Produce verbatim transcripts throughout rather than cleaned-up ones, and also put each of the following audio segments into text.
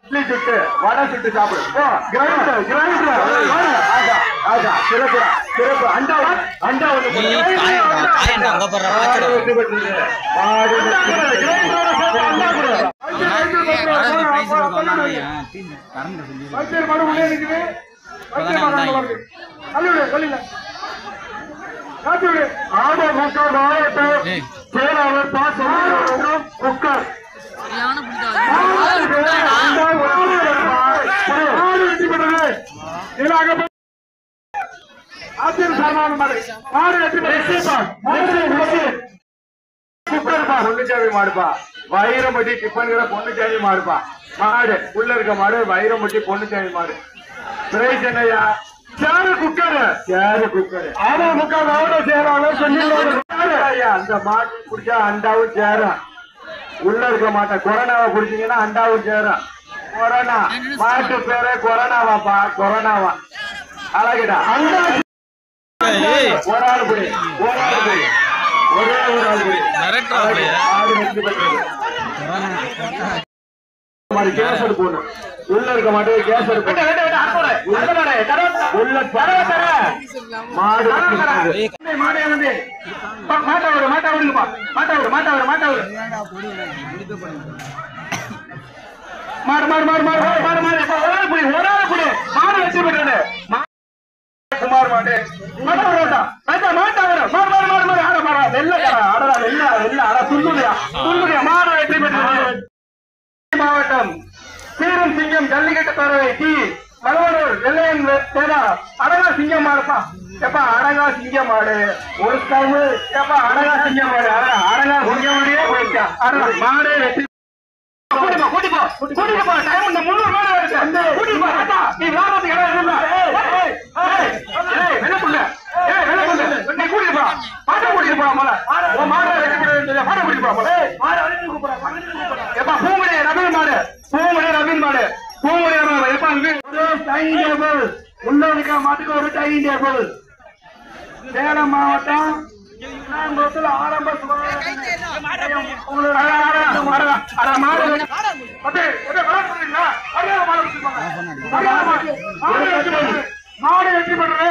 இட்லி சுட்டு வடை சுட்டு சாப்பிடு. கிரைண்டர் கிரைண்டர் சிறப்பு சிறப்பு. அண்டா அண்டா ஒண்ணு வெற்றி பெற்றது. மாடு வைத்தியர் மாடு உள்ளே இருக்குது. வைத்தியர் மாடு கல்லுடு கல்லில காத்துடு. ஆடு மக்கள் மாவட்டம் செயலாளர் பாசம் குக்கர் பொண்ணுச்சாமி மாடுப்பா. வைரம்பட்டி டிஃபன்கிற பொண்ணுச்சாமி மாடுப்பா. மாடு உள்ள இருக்க மாடு வைரம்பட்டி பொண்ணுச்சாமி மாடு. பிரைஸ் என்னையா? Chair cooker chair cooker. ஆனா முக்கால் மாவட்டம் சேராலும் சொல்லி அந்த மாட்டு குடிச்சா அண்டாவும் சேரும். உள்ள இருக்க மாட்டேன். கொரோனாவை குடிச்சீங்கன்னா அண்டாவும் சேரும். கொரோனா மாட்டு பேரே கொரோனாவாப்பா. கொரோனாவா அழகிடா. அண்டா ஒரு ஆள் குடி ஒரு ஆள் குடி ஒரே ஒரு ஆள் குடி. ஆடு வெற்றி பெற்றது. கேசர் போடணும். உள்ள இருக்க மாட்டேன். கேசர் உள்ள மாடு மாடு வந்து மாட்டா விடு மாட்டா விடுங்கப்பா. மாட்டா விடு மாட்டா விடு மாட்டா விடு. மாடு மாடு மாடு மாடு மாடு மாடு ஒரு ஆள் குடி ஒரு ஆள் குடி. மாடு வெற்றி பெற்றது. குமார் மாடு மாட்டா விடா மாட்டா மாட்டா விட மாடு மாடு மாடு மாடு ஆட மாடா வெள்ள ஆடா வெள்ள வெள்ள ஆடா துள்ளுடியா துள்ளுடியா. மாடு வெற்றி பெற்றது. மாவட்டம் சீரம் சிங்கம் ஜல்லிக்கட்டு பேரவை டி மலவனூர் வெள்ளையன் தேடா அடகா சிங்கம் மாடுப்பா. எப்பா அடகா சிங்கம் மாடு ஒரு டைம் எப்பா அடகா சிங்கம் மாடு அடகா சிங்கம் மாடியே போயிட்டா. மாடு வெற்றி கூட்டிப்பா கூட்டிப்பா கூட்டிப்பா. டைம் இந்த முன்னூறு மாடு வருது. கூட்டிப்பா நீ வியாபாரத்துக்கு இடம் இல்ல. என்ன புள்ள என்ன புள்ள நீ கூட்டிப்பா பாட்டை கூட்டிட்டு போறா போல. உன் மாடு வெற்றி பெற்றது. பாட்டை கூட்டிட்டு போறா போல. எப்பா பூமணி ரவீன் மாடு பூமணி ரவீன் மாடு பூமணி எப்பா டைனிங் டேபிள் உள்ள இருக்க மாட்டுக்கு ஒரு டைனிங் டேபிள். சேலம் மாவட்டம் ஆரம்ப மாடு வெற்றி பெற்றது.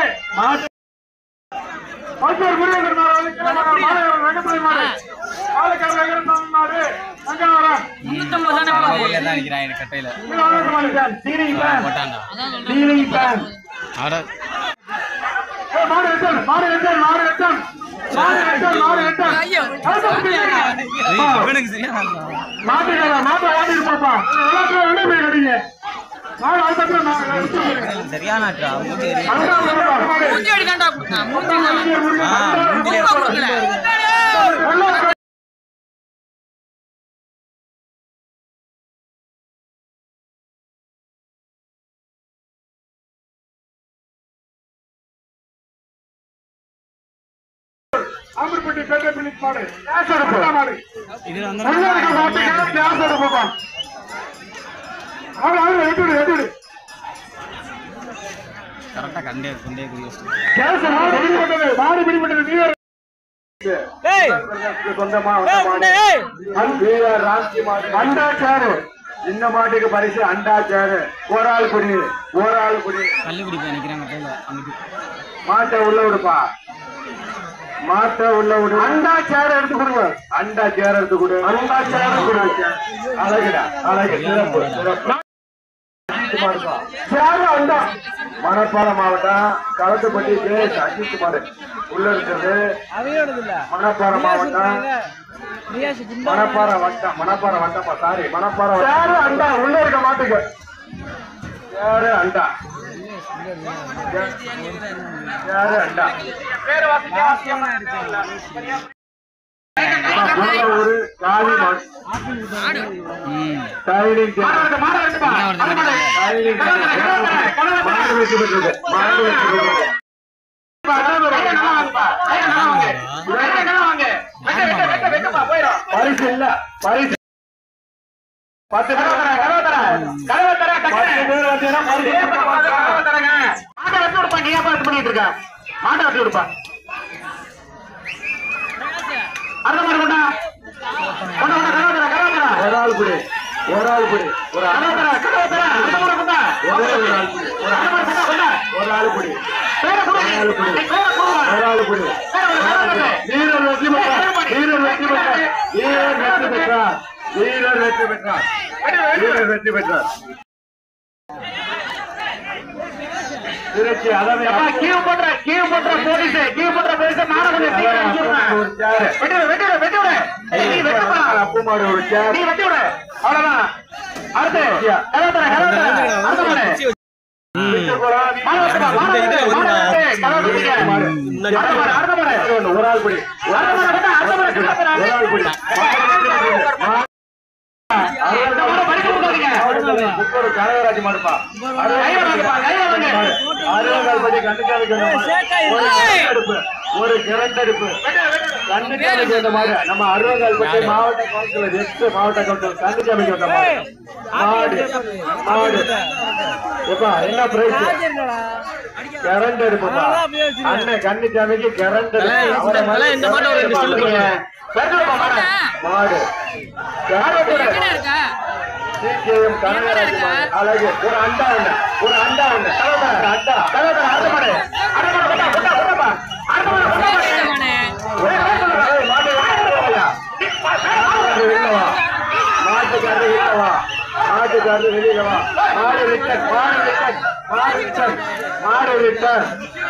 மருத்துவர் முருகன் மாடு மாடு அங்கவரம் கட்டையில மாடு வெட்டம் மாடு வெட்டம் மாடு வெட்டம் மாடு வெட்டம் மாடு வெட்டம் மாட்டுக்காரா மாட்டை ஓடி இருப்பாப்பா. எல்லாத்தையும் வெளியே போய் கட்டிங்க. மாடு அதுக்கப்புறம் சரியான ஆம்பர்பட்டி பேட்டை பிலிப் மாடு மாடு இது வந்து கரெக்டா கண்டே கொண்டே மாடு பிடிப்பட்டது. அண்டா சேரு இந்த மாட்டுக்கு பரிசு அண்டா சேரு. ஒரு ஆள் குடி ஒரு ஆள் குடி. கல்லுக்குடி நிக்கிறாங்க. மாட்டை உள்ள விடுப்பா. மாட்டை உள்ள விடு. அண்டா சேர எடுத்து கொடுங்க. அண்டா சேர எடுத்து கொடு. அண்டா சேர கொடு. அழகுடா அழகு சிறப்பு சிறப்பு. அண்டா மணப்பாறை மாவட்டம் களத்துப்பட்டி கே அஜித் மாடு உள்ள இருக்கிறது. மணப்பாறை மாவட்டம் மணப்பாறை வட்டம் மணப்பாறை வட்டமா சாரி மணப்பாறை சேரு அண்டா உள்ள இருக்க மாட்டுக்கு சேரு அண்டா சேரு அண்டா ஒரு காலி மாடு டைனிங் மாடு வெற்றி பெற்றது. மாடு வெற்றி பெற்றது. பரிசு இல்ல பரிசு பத்து பேர் பண்ணிட்டு இருக்க மாட்டை வச்சு கொடுப்பா. அடுத்த மாதிரி கொண்டா ஒரு ஆள் குடி ஒரு ஆள் புடி ஒரு ஆள் ஒரு ஆள் புடி ஒரு ஆள் புடி ஒரு ஆள் புடி வீரர் வெற்றி பெற்றார் வீரர் வெற்றி பெற்றார் வீரர் வெற்றி பெற்றார் வீரர் வெற்றி பெற்றார் வீரர் வெற்றி பெற்றார் திருச்சி அதாவது கீழ் போன்ற கீழ் போன்ற போலீஸ் கீழ் போன்ற போலீஸ் அப்பு மாடு ஒரு சேர் நீ வெட்டி விடு அவ்வளவுதான் அடுத்து ஒரு ஆள் படி கனகராஜ் மாடுப்பா ஒரு கிரண்டெடுப்பு கண்டுக்காமைக்கு வந்த மாடு நம்ம அருவங்கால்பட்டி மாவட்ட கவுன்சிலர் எட்டு மாவட்ட கவுன்சிலர் கண்டுக்காமைக்கு வந்த மாடு மாடு மாடு எப்பா என்ன பிரைஸ் கரண்ட் எடுப்புப்பா அண்ணன் கன்னிச்சாமிக்கு கரண்ட் மாடு சீக்கிரம் கனகராஜ் அழகு ஒரு அண்டா ஒண்ணு ஒரு அண்டா ஒண்ணு அண்டா மாட்டுக்காரர் இல்லவா மாட்டுக்காரர் வெளியிலவா மாடு ரிட்டர் மாடு ரிட்டர் மாடு ரிட்டர் மாடு ரிட்டர்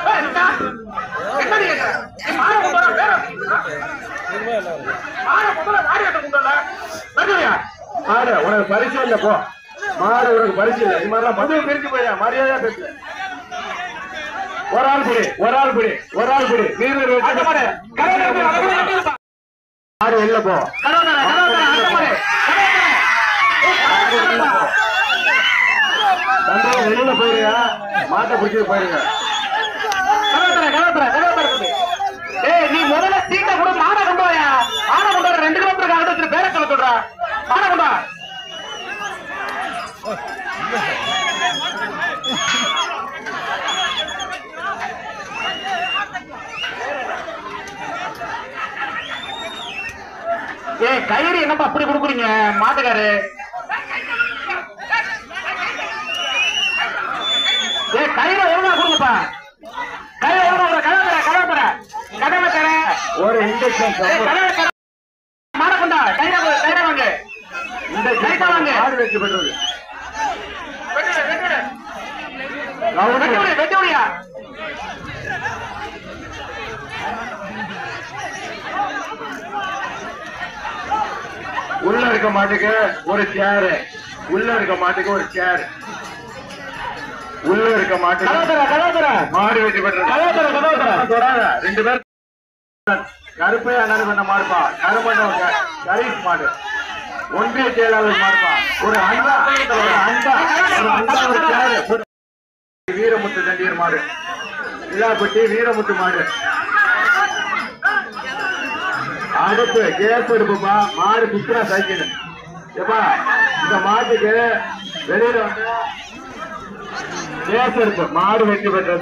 மாடு உனக்கு பரிசு இல்ல போ மாடு உனக்கு பரிசு இல்ல இது மாதிரிலாம் மதுவை பிரிச்சு போயா மரியாதையா பேசு ஒரு ஆள் புடி ஒரு ஆள் புடி ஒரு ஆள் புடி வீரர் மாடு இல்ல போ வெளியில போயிருங்க மாட்டை பிடிச்சிட்டு போயிருங்க ஏய் நீ முதல்ல சீட்டை கூட மாடை கொண்டு வாயா மாடை கொண்டு வர ரெண்டு கிலோமீட்டர் ஆடுறது பேர சொல்ல சொல்ற மாடை கொண்டு வா ஏ கயிறு என்னப்பா அப்படி கொடுக்குறீங்க மாட்டுக்காரு ஏ கயிறு எவ்வளவு கொடுங்கப்பா கயிறு எவ்வளவு கதவை கதவை கதவை தர ஒரு இன்ஜெக்ஷன் மாடை கொண்டா கயிறை கயிறை வாங்க இந்த கயிறை வாங்க ஆடு வெற்றி பெற்றது வெட்டி விடியா உள்ள இருக்க மாட்டுக்கு ஒரு சேரு உள்ள இருக்க மாட்டுக்கு ஒரு சேர் உள்ள இருக்க மாட்டுக்கு மாடு வெட்டி பெற்றது ரெண்டு பேர் கருப்பையா அண்ணன் பண்ண மாடுப்பா கருமண்டம் கரீஸ் மாடு ஒன்றிய செயலாளர் மாடுப்பா ஒரு அண்டா ஒரு அண்டா ஒரு அண்டா ஒரு சேரு வீரமுத்து தண்டியர் மாடு இல்லாப்பட்டி வீரமுத்து மாடு அடுப்பு கேஸ் எடுப்புப்பா மாடு குத்துரா சைக்கிள் எப்பா இந்த மாட்டுக்கு வெளியில வந்து கேஸ் எடுப்பு மாடு வெற்றி பெற்றது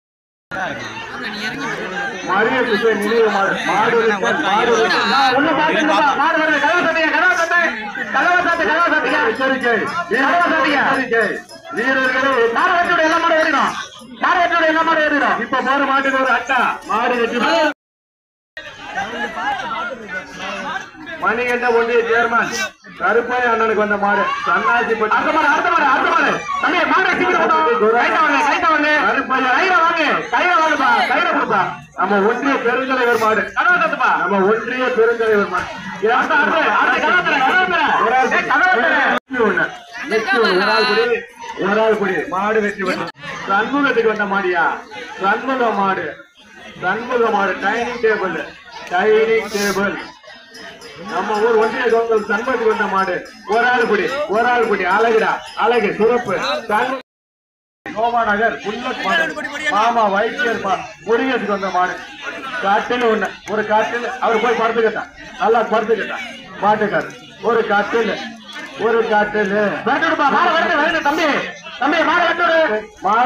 மரிய குசை நினைவு மாடு மாடு மாடு எச்சரிக்கை வீரர்களே மாடு வெற்றியோட எல்லா மாடு ஏறிடும் மாடு வெற்றியோட எல்லா மாடு ஏறிடும் இப்ப போற மாட்டுக்கு ஒரு அட்டா மாடு வெற்றி மணிகண்ட ஒன்றிய சேர்மன் கருப்பாய் அண்ணனுக்கு வந்த மாடு சன்னாசி அடுத்த மாடு அடுத்த மாடு அடுத்த மாடு தம்பி மாடு கையில வாங்குப்பா கையில கொடுப்பா நம்ம ஒன்றிய பெருந்தலைவர் மாடு நம்ம ஒன்றிய பெருந்தலைவர் மாடு ஒரு ஆள் குடி மாடு வெற்றி பெற்ற சண்முகத்துக்கு வந்த மாடியா சண்முக மாடு சண்முக மாடு டைனிங் டேபிள் டைனிங் டேபிள் நம்ம ஊர் ஒன்றிய கவுன்சில் சண்முகத்துக்கு வந்த மாடு ஒரு ஆள் குடி ஒரு ஆள் குடி அழகுடா அழகு சிறப்பு கோமா நகர் புல்லட் மாடு மாமா வைத்தியர் முருகேசுக்கு வந்த மாடு காட்டில் ஒண்ணு ஒரு காட்டில் அவர் போய் படுத்துக்கிட்டான் நல்லா படுத்துக்கிட்டான் மாட்டுக்காரு ஒரு காட்டில் ஒரு காட்டில் தம்பி தம்பி மாடு மாடு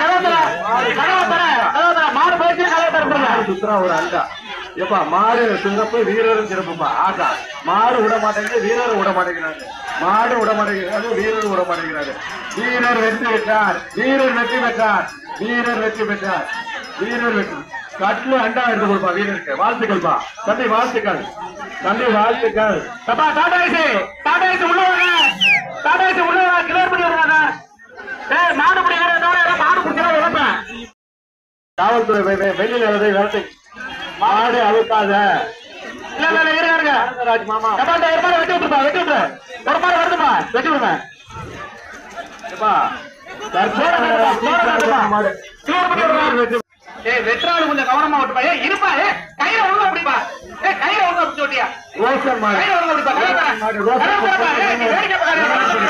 மாடு போயிட்டு சுத்துறா ஒரு அண்டா எப்பா மாடு சிறப்பு வீரரும் சிறப்புப்பா ஆகா மாடு விட மாட்டேங்குது வீரரும் விட மாட்டேங்கிறாங்க மாடு விடமாட்டேங்கிறது, வீரர் விடமாட்டேங்கிறாரு. வீரர் வெற்றி பெற்றார், வீரர் வெற்றி பெற்றார், வீரர் வெற்றி பெற்றார், வீரர் வெற்றி. கட்லு அண்டா எடுத்து கொடுப்பா வீரருக்கு. வாழ்த்துக்கள்ப்பா தம்பி, வாழ்த்துக்கள் தம்பி, வாழ்த்துக்கள். தப்பா டாடாய்ஸ் டாடாய்ஸ் உள்ள வாங்க, டாடாய்ஸ் உள்ள வாங்க, கிளியர் பண்ணி விடுறாங்க. ஏய் மாடு பிடிக்கிறத மாடு பிடிச்சா இழப்பேன். காவல்துறை வெளியில எழுதி விரட்டு. மாடு அழுக்காத. இல்ல இல்ல இருங்க ராஜ் மாமா. தப்பா இந்த ஒரு மாடு வெட்டி விட்டுப்பா, வெட்டி விட்டு ஒரு மாடு வருதுப்பா, வெட்டி விடுங்க. தப்பா மாடு கிளியர் பண்ணி விடுறாங்க. ஏய் வெற்றாளு கொஞ்சம் கவனமா விட்டுப்பா. ஏய் இருப்பா, ஏய் கையில ஒழுங்கா பிடிப்பா. ஏய் கையில ஒழுங்கா பிடிச்சு ஓட்டியா. ரோஷன் மாடு கையில ஒழுங்கா பிடிப்பா. மாடு ரோஷன் ஏய் நீ வேடிக்கை பாரு.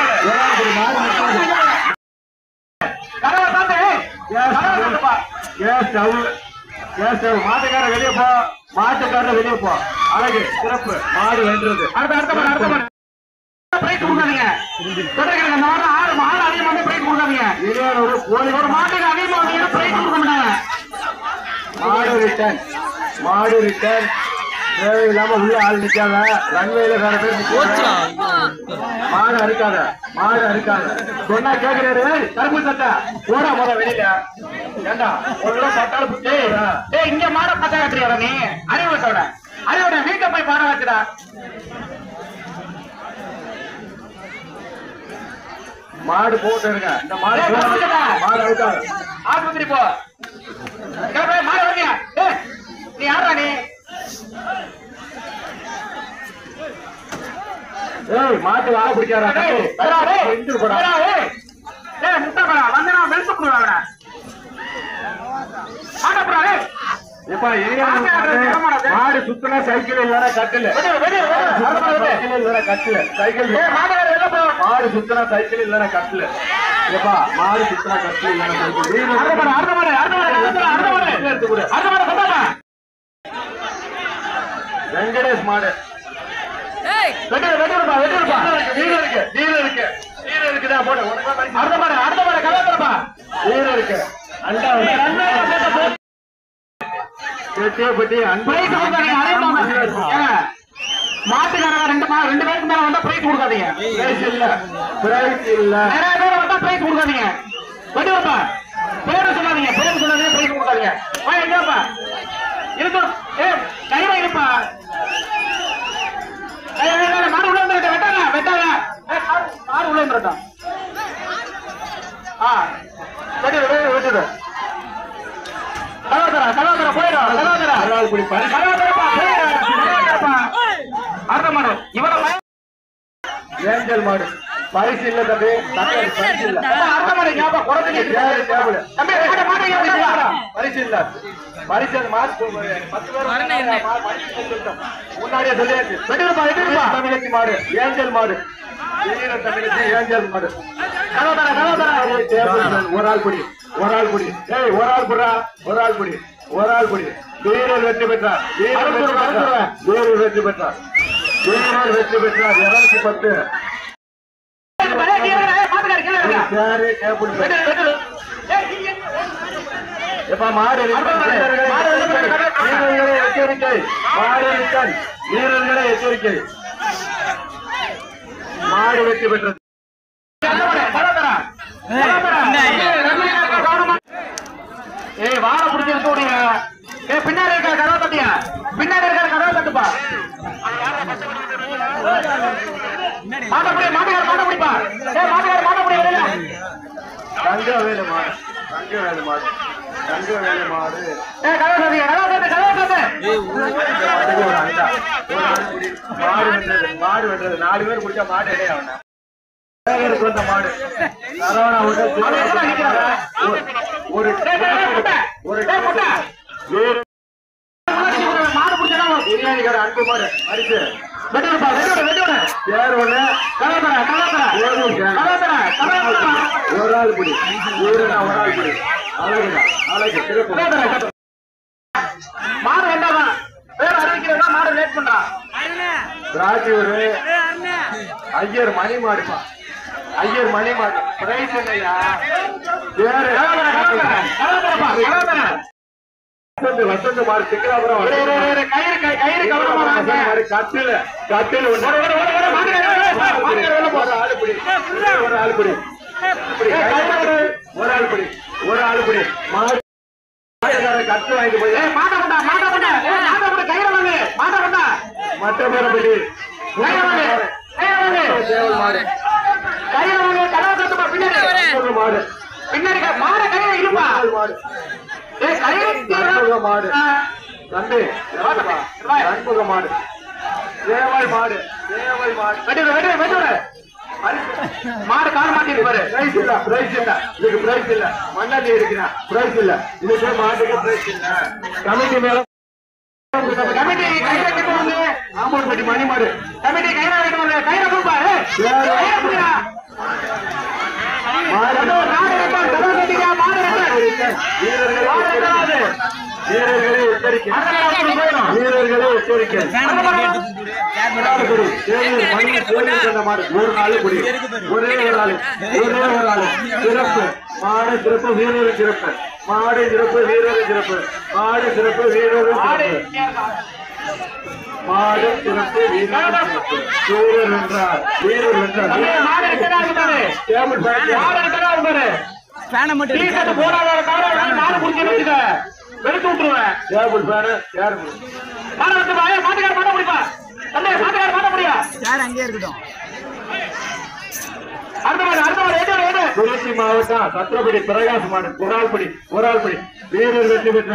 கரவ தாத்தே ஏய் கரவ தாத்தப்பா. ஏய் ஸ்டவ் ஏய் ஸ்டவ். மாட்டுக்கார வெளிய போ, மாட்டுக்கார வெளிய போ. அழகு சிறப்பு. மாடு வென்றது. அடுத்த அடுத்த மாடு அடுத்த மாடு பிரைஸ் கொடுக்காதீங்க. தொடர்ங்க அந்த மாடு ஆறு மாடு அதிகமாக பிரைஸ் கொடுக்காதீங்க. இருநூறு ஒரு கோழி ஒரு மாட்டுக்கு அதிகமாக வந்தீங்கன்னா பிரைஸ் கொடுக்க மாட்டாங்க. மாடு ரிட்டர்ன், மாடு ரிட்டர்ன். தேவையில்லாம உள்ள ஆள் நிக்காத, ரன்வேல வேற பேர் நிக்காத. மாடு அறுக்காத, மாடு அறுக்காத. சொன்னா கேக்குறாரு. கரும்பு சட்டை போடா போட வெளியில. ஏண்டா ஒரு பட்டாளு புத்தி. ஏய் இங்க மாட பட்டா கட்டுறியா நீ? அறிவுட்டோட அறிவோட வீட்டை போய் பாட வச்சுடா. மாடு போட்டு இருங்க. இந்த மாடு மாடு அவுட்டாது. ஆஸ்பத்திரி போ. மாடு வரீங்க. நீ யாரா நீ? ஏய் மாட்டு வாழ பிடிக்காரா? முட்டை படா வந்து நான் வெளுத்து போடுவாங்க. மாடு சுத்தினா சைக்கிள் இல்லைன்னா கட்டில், சைக்கிள் இல்லைன்னா கட்டில், சைக்கிள் மாடு சுத்தினா சைக்கிள் இல்லைன்னா கட்டில். எப்பா மாடு சுத்தினா கட்டில் இல்லைன்னா சைக்கிள். வெங்கடேஷ் மாடு வெட்டி வெட்டிருப்பா, வெட்டிருப்பா. வீடு இருக்கு, வீடு இருக்கு, வீடு இருக்குதா போட. அடுத்த மாடு அடுத்த மாடு கலாப்பா. வீடு இருக்கு. அண்டா மாட்டுக்காரங்க ரெண்டு ரெண்டு பேருக்கு மேல வந்தா பிரைஸ் கொடுக்காதீங்க. பிரைஸ் இல்ல, பிரைஸ் இல்ல. நிறைய பேர் வந்தா பிரைஸ் கொடுக்காதீங்க. வெட்டி வைப்பா. பேரு சொல்லாதீங்க, பேரு சொல்லாதீங்க, பிரைஸ் கொடுக்காதீங்க. எங்கப்பா இருக்கு? ஏ கையில இருப்பா. மாடு உள்ள வந்துட்டா வெட்டாங்க, வெட்டாங்க. மாடு உள்ள வந்துட்டா. ஆ வெட்டி வெட்டிடு. சகோதரா சகோதரா போயிடும். சகோதரா அடுத்த மாடு இவர ஏஞ்சல் மாடு. பரிசு இல்ல தம்பி, பரிசு இல்ல. அடுத்த மாடு ஞாபகம் குறைஞ்சு பரிசு இல்ல. பரிசு மாடு பத்து பேர் முன்னாடியே சொல்லியாச்சு. வெட்டிருப்பா வெட்டிருப்பா. தமிழச்சி மாடு, ஏஞ்சல் மாடு, தமிழச்சி ஏஞ்சல் மாடு. சகோதரா சகோதரா ஒரு ஆள் குடி, ஒரு ஆள் குடி. ஏய் ஒரு ஆள் குடா, ஒரு ஆள் குடி, ஒரு ஆள் குடி. வீரர் வெற்றி பெற்றார், வீரர் வெற்றி பெற்றார், வீரர் வெற்றி பெற்றார், வீரர் வெற்றி பெற்றார். இருநூத்தி பத்து. மாடு எச்சரிக்கை, மாடு வீரர்களை எச்சரிக்கை. மாடு வெற்றி பெற்றது. ஏய் வாழ பிடிச்சிருக்க. ஏ பின்னாடி இருக்க கதவை தட்டியா, பின்னாடி இருக்க கதவை தட்டுப்பா. மாட்டப்படி மாட்டுக்கார மாட்ட பிடிப்பா. ஏ மாட்டுக்கார மாட்ட பிடி. தங்க வேலு மாடு, தங்க வேலு மாடு, தங்க வேலு மாடு. ஏ கதவை தட்டி, கதவை தட்டு, கதவை தட்டு. மாடு வென்றது, மாடு வென்றது. நாலு பேர் பிடிச்சா மாடு இடையே அவன வந்த மாடு. ஒரு மாடு பிடிச்சா பிரியாணி கடை அன்பு மாடு அடிச்சு வெட்டிருப்பா. வெட்டிவிட வெட்டிவிட பேர் ஒண்ணு. கலாத்தர கலாத்தர கலாத்தர ஒரு ஆள் பிடி. ஊருனா ஒரு ஆள் பிடி. அழகுடா அழகு சிறப்பு. மாடு வேண்டாம் பேர் அறிவிக்கிறதா மாடு லேட் பண்றா. திராட்சை ஒரு ஐயர் மணி மாடுப்பா. ஐயர் மணி மாடு பிரைஸ் இல்லையா? பேரு வசந்த மாறு சிக்கலாபுரம் கயிறு கயிறு கவனமா கட்டில கட்டில ஒரு ஆளுபடி ஒரு ஆளுபடி ஒரு ஆளுபடி ஒரு ஆளுபடி கட்டு வாங்கிட்டு போய் மாட்ட மாட்டா மாட்ட மாட்டா மாட்ட மாட்ட கயிறு வாங்க மாட்ட மாட்டா மற்ற பேரப்படி மாடு கயிறு வாங்க கடவுள் பின்னாடி மாடு பின்னாடி மாட கயிறு இருப்பா மாடு மாடு தம்பி அன்புக மாடு தேவாய் மாடு தேவாய் மாடு வெட்டு வெட்டு வெட்டு மாடு காண மாட்டேங்குது பாரு பிரைஸ் இல்ல பிரைஸ் இல்ல இதுக்கு பிரைஸ் இல்ல மண்ணாடி இருக்கிறேன் பிரைஸ் இல்ல இதுக்கு மாட்டுக்கு பிரைஸ் இல்ல கமிட்டி மேல கமிட்டி கையில கட்டு வந்து ஆம்பூர் பட்டி மணி மாடு கமிட்டி கையில கட்டு வந்து கையில கொடுப்பா வீரர்களே எச்சரிக்கை வீரர்களே எச்சரிக்கை ஒரு நாள் குடி ஒரே ஒரு நாள் ஒரே ஒரு நாள் சிறப்பு மாடு சிறப்பு வீரர் சிறப்பு மாடு சிறப்பு வீரர் சிறப்பு மாடு சிறப்பு வீரர் மாடு சிறப்பு வீரர் சிறப்பு வீரர் என்றார் வீரர் என்றார் வெறுத்து விட்டுருவேன் டேபிள் ஃபேனு யாரு மாட வந்து மாட்டுக்கார மாட்ட முடிப்பா தம்பி மாட்டுக்கார மாட்ட முடியா யார் அங்கே இருக்கட்டும் அடுத்த மாடு அடுத்த மாடு ஏதோ ஏதோ திருச்சி மாவட்டம் சத்திரப்படி பிரகாஷ் மாடு குரால்படி குரால்படி வீரர் வெற்றி பெற்ற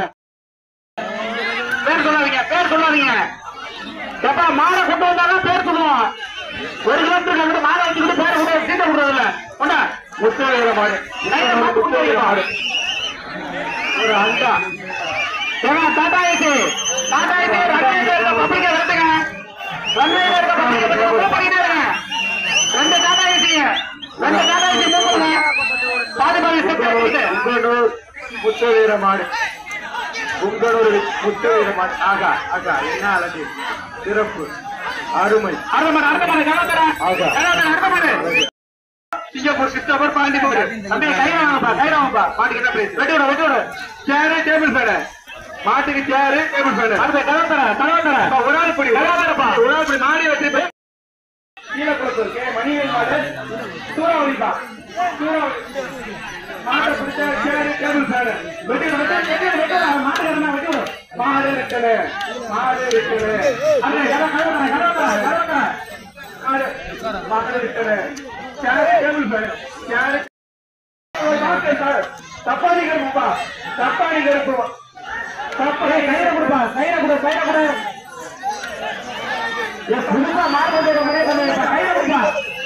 பேர் சொல்லாதீங்க பேர் சொல்லாதீங்க எப்பா மாடை கொண்டு வந்தாலும் பேர் சொல்லுவோம் ஒரு கிலோமீட்டர் மாடை வச்சுக்கிட்டு பேரை கூட சீட்டை விடுறதில்ல கொண்டா முத்துவீர மாடு முத்துவீர மாடு ஒரு அண்டா டாடா ஏசி டாடா ஏசி ரெண்டு பப்ளிக் எடுத்துங்க ரெண்டு இருக்க பப்ளிக் பண்ணிடுங்க ரெண்டு டாடா ஏசி ரெண்டு டாடா ஏசி மூணுங்க பாதி பாதி உங்களூர் முத்துவீர மாடு உங்களூர் முத்துவீர மாடு ஆகா ஆகா என்ன அழகு சிறப்பு அருமை அருமை அருமை ஆகா அருமை சிங்கப்பூர் கிறிஸ்டோபர் பாண்டி போடு அப்படியே கைராமப்பா கைராமப்பா மாட்டுக்கு என்ன பிரைஸ் வெட்டி விட வெட்டி விட சேரு டேபிள் ஃபேனு மாட்டுக்கு சேரு டேபிள் ஃபேனு அடுத்த கலவத்தர கலவத்தர ஒரு ஆள் படி கலவத்தரப்பா ஒரு ஆள் படி மாடி வெட்டி கீழே கொடுத்து கே மணிவேல் மாடு சூறாவளிப்பா சூறாவளி மாட்டை பிடிச்ச சேரு டேபிள் ஃபேனு வெட்டி விட வெட்டி வெட்டி வெட்டி மாட்டுக்கு என்ன வெட்டி விட மாடு இருக்குது மாடு இருக்குது அண்ணே கலவத்தர கலவத்தர கலவத்தர மாடு மாடு இருக்குது தப்பாணி கருப்பா தப்பாணி கருப்பு தப்பாணி கையில கொடுப்பா கையில கொடு கையில கொடு புதுசா மார்க்கெட் கையில கொடுப்பா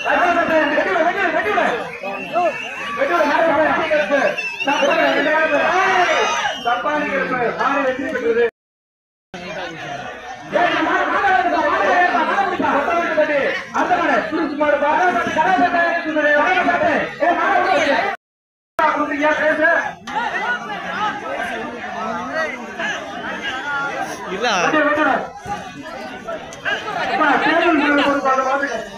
தப்பாணி கருப்பு மாடு வெற்றி பெற்றது அந்த மாடு புரிஞ்சு மாடு இல்ல